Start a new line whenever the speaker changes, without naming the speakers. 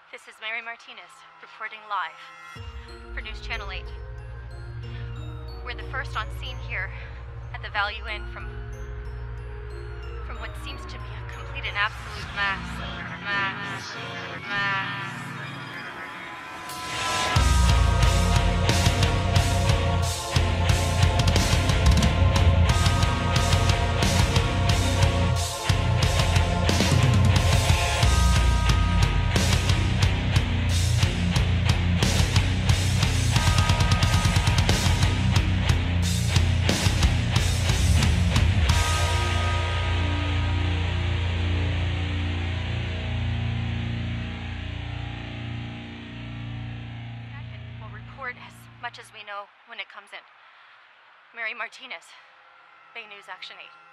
This is Mary Martinez, reporting live for News Channel 8. We're the first on scene here at the Value Inn from what seems to be a complete and absolute mass. We'll report as much as we know when it comes in. Mary Martinez, Bay News Action 8.